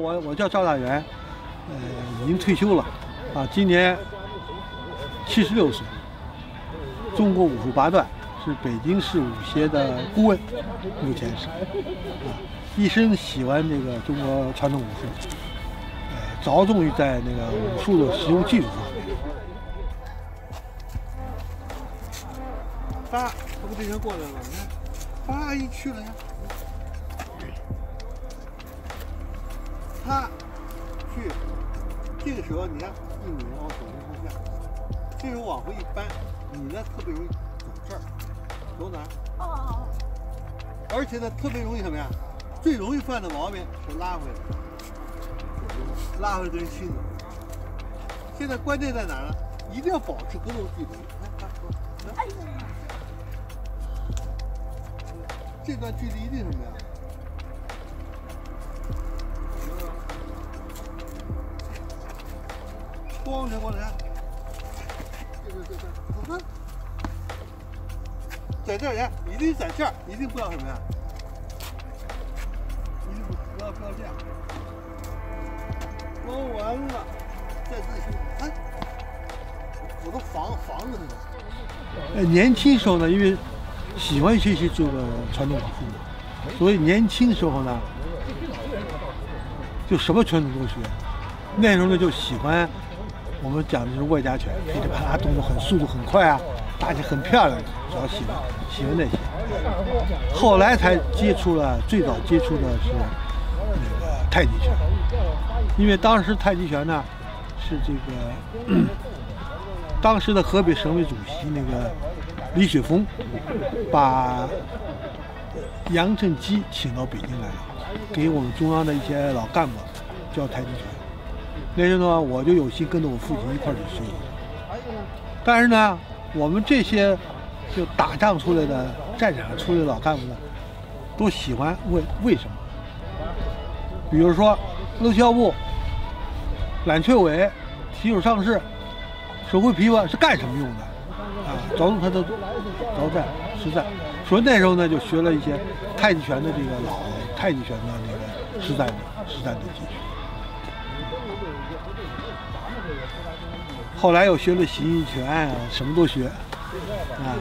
我叫赵大元，已经退休了，啊，今年76岁，中国武术八段是北京市武协的顾问，目前是，啊，一生喜欢这个中国传统武术，着重于在那个武术的实用技术方面。 发，他不这人过来了，你看，发一去了呀。 他去，这个时候你看一拧往左边方向，这时候往回一扳，你呢特别容易走这儿，走哪儿？哦。而且呢特别容易什么呀？最容易犯的毛病是拉回来，拉回来跟人亲走。现在关键在哪儿呢？一定要保持格斗距离。来，这段距离一定什么呀？ 光着过来，在这儿呀，一定在这儿，一定不要什么呀？一定不要这样。光完了，再自己看，我都防着他们。 年轻时候呢，因为喜欢学习这个传统武术，所以年轻时候呢，就什么拳种都学。那时候呢，就喜欢。 我们讲的是外家拳，噼里啪啦，动作很速度很快啊，打起很漂亮，主要喜欢那些。后来才接触了，最早接触的是那个太极拳，因为当时太极拳呢是这个当时的河北省委主席那个李雪峰把杨振基请到北京来了，给我们中央的一些老干部教太极拳。 那时候呢，我就有心跟着我父亲一块儿去学习。但是呢，我们这些就打仗出来的、战场上出来的老干部呢，都喜欢问为什么。比如说，勒鞘部、揽雀尾、提手上势、手挥琵琶是干什么用的？啊，着重它的着战实战。所以那时候呢，就学了一些太极拳的这个老太极拳的那个实战的技术。 后来又学了形意拳，什么都学，啊，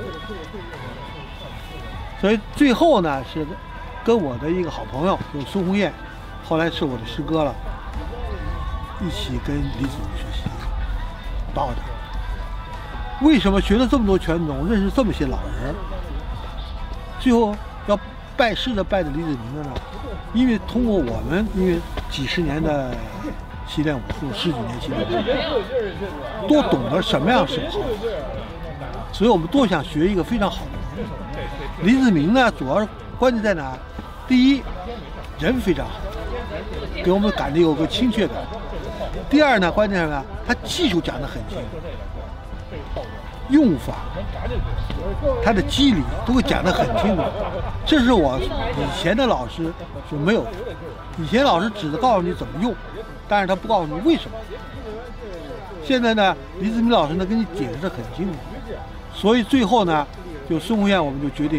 所以最后呢是跟我的一个好朋友，就是孙红艳，后来是我的师哥了，一起跟李子儒学习道的。为什么学了这么多拳种，认识这么些老人，最后要拜师的拜的李子明的呢？因为通过我们，因为几十年的。 习练武术10几年习练武术，都懂得什么样是好，所以我们都想学一个非常好的人。李子明呢，主要是关键在哪？第一，人非常好，给我们感觉有个亲切感；第二呢，关键是什么？他技术讲得很清楚，用法，他的机理都会讲得很清楚。这是我以前的老师是没有的，以前老师只是告诉你怎么用。 但是他不告诉你为什么。现在呢，李子明老师呢跟你解释得很清楚，所以最后呢，就孙红艳我们就决定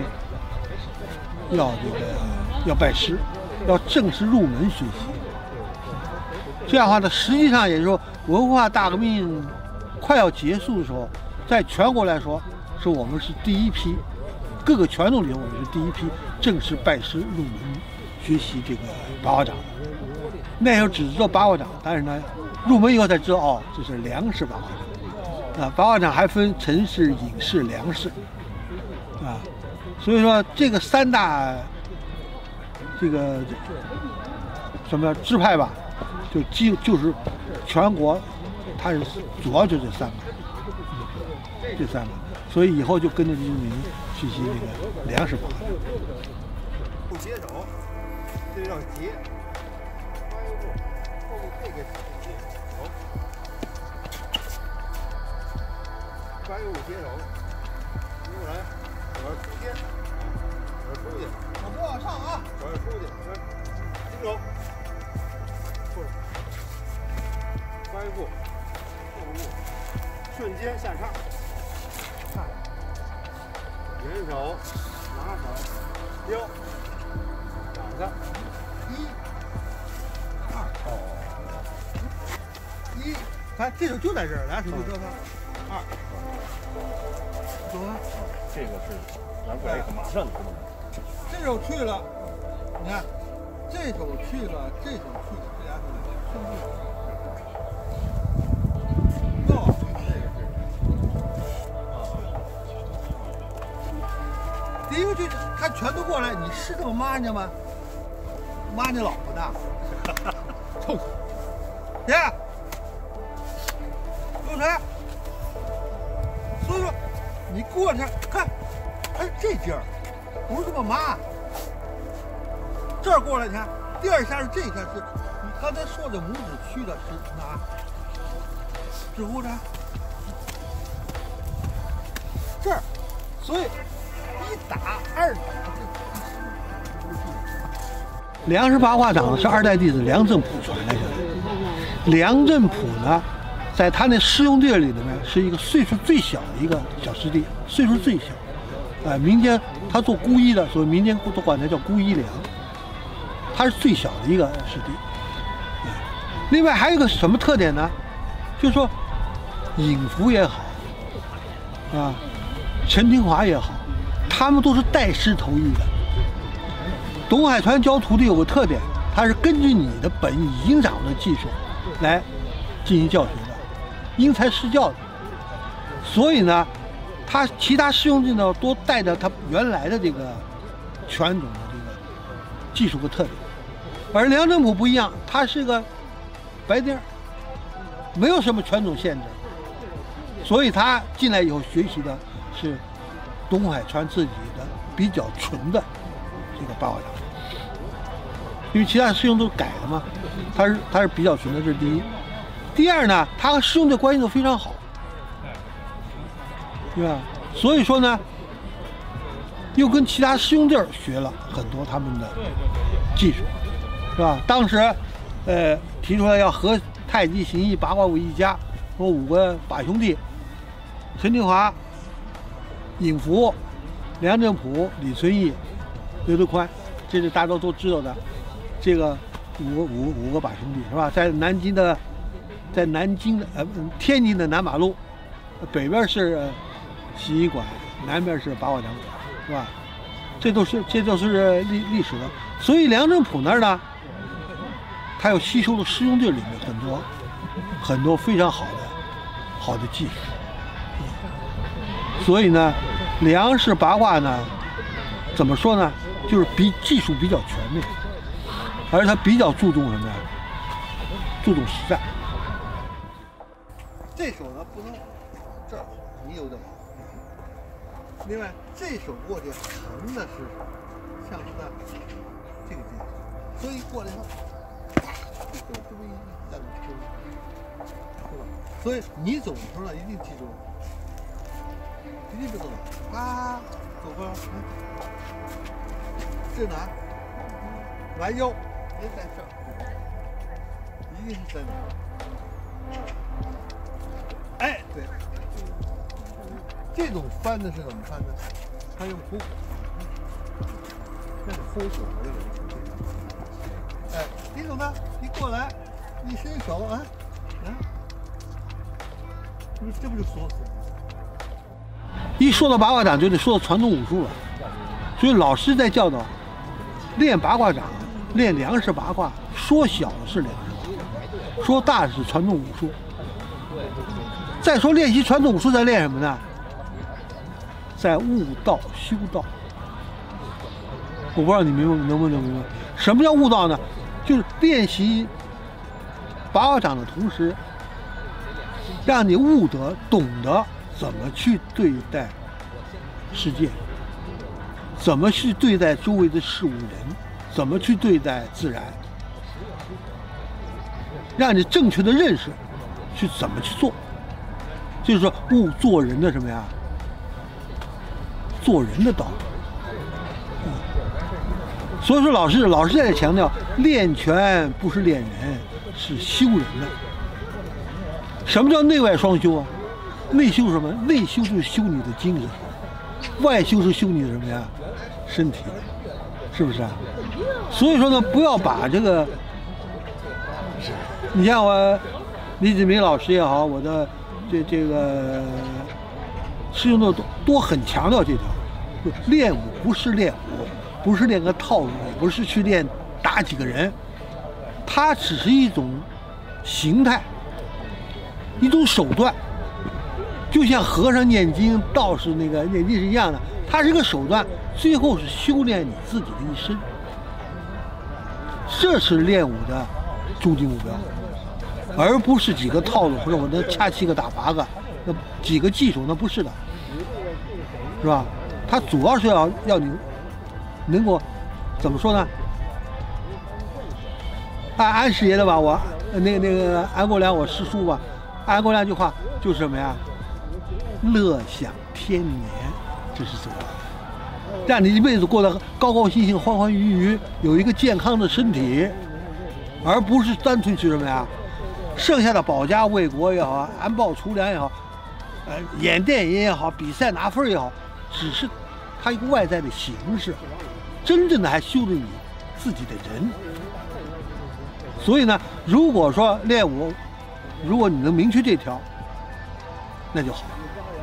要拜师，要正式入门学习。这样的话呢，实际上也就是说，文化大革命快要结束的时候，在全国来说，是我们是第一批，各个拳种里我们是第一批正式拜师入门学习这个八卦掌的。 那时候只知道八卦掌，但是呢，入门以后才知道哦，这是梁式八卦掌。啊，八卦掌还分陈式、尹式、梁式，啊，所以说这个三大这个什么支派吧，就是全国，它是主要就这三个，这三个，所以以后就跟着李子明学习这个梁式八卦掌。 不接手，这叫截。 抓右接手，接过来，手出接，手出去，手不往上啊，手出去，停手，过来，抓一步，后步，瞬间下叉，看，人手，拿手，撩，2个，1、2。 一，看这手就在这儿，俩手就折腾。二，走啊！ 这个是拿过来以后马上就不能。 这手去了，你看，这手去了，这手去了，这俩手兄弟。哟，第一个就是他全都过来，你是这么骂你吗？骂你老婆呢？冲！别！有谁？所以说，你过来看，还这劲儿，不是这么骂。这儿过来，你看，第二下是这一下是，你刚才说的拇指去的是哪？指挥着这儿，所以一打二打。 梁氏八卦掌是二代弟子梁振普传来的。梁振普呢，在他那师兄弟里面是一个岁数最小的一个小师弟，岁数最小。民间他做姑衣的，所以民间都管他叫姑衣梁。他是最小的一个师弟。另外还有一个什么特点呢？就是说，尹福也好，陈廷华也好，他们都是带师投艺的。董海川教徒弟有个特点，他是根据你的本意已经掌握的技术来进行教学的，因材施教的。所以呢，他其他师兄弟呢都带着他原来的这个拳种的这个技术和特点，而梁振普不一样，他是个白丁，没有什么拳种限制，所以他进来以后学习的是董海川自己的比较纯的这个八卦掌。因为其他师兄都改了嘛，他是比较纯的，这是第一。第二呢，他和师兄的关系都非常好，对吧？所以说呢，又跟其他师兄弟学了很多他们的技术，是吧？当时，提出来要合太极、形意、八卦为一家，说5个把兄弟，陈廷华、尹福、梁振普、李存义、刘德宽，这是大家都知道的。这个五个把兄弟是吧？在南京的天津的南马路，北边是洗衣馆，南边是八卦掌馆，是吧？这都是历史的。所以梁振普那儿呢，他又吸收了师兄弟里面很多非常好的技术。所以呢，梁氏八卦呢，怎么说呢？就是技术比较全面。而他比较注重什么呀？注重实战。 这手呢不能这儿，你有点。另外，这手过去横的是像是在这个地方，所以过来以后，这手这么一站住，对吧？所以你走的时候呢，一定记住，一定别动了啊，走过来，这哪？弯腰。别在这儿，一定是在哪儿？哎，对，这种翻的是怎么翻的？他用虎骨，这是虎骨的人。哎，李总呢？你过来，你伸手啊，这不就锁死？ 一说到八卦掌，就得说到传统武术了。所以老师在教导练八卦掌。练梁氏八卦，说小的是梁氏八卦，说大的是传统武术。再说练习传统武术在练什么呢？在悟道修道。我不知道你能不能明白，什么叫悟道呢？就是练习八卦掌的同时，让你悟得、懂得怎么去对待世界，怎么去对待周围的事物人。怎么去对待自然，让你正确的认识，去怎么去做，就是说悟做人的什么呀？做人的道理。所以说老师在强调，练拳不是练人，是修人的。什么叫内外双修啊？内修什么？内修是修你的精神，外修是修你的什么呀？身体，是不是啊？所以说呢，不要把这个你像我李子明老师也好，我的这个师兄都很强调这条，练武不是练武，不是练个套路，也不是去练打几个人，它只是一种形态，一种手段，就像和尚念经、道士那个念经是一样的，它是个手段，最后是修炼你自己的一生，这是练武的终极目标，而不是几个套路或者我能掐7个打8个，那几个技术那不是的，是吧？它主要是要你能够怎么说呢？按安师爷的吧，我那个安国良我师叔吧，安国良一句话就是什么呀？乐享天年，这是什么？让你一辈子过得高高兴兴、欢欢愉愉，有一个健康的身体，而不是单纯去什么呀？剩下的保家卫国也好，安保除粮也好，演电影也好，比赛拿分也好，只是它一个外在的形式，真正的还修了你自己的人。所以呢，如果说练武，如果你能明确这条，那就好。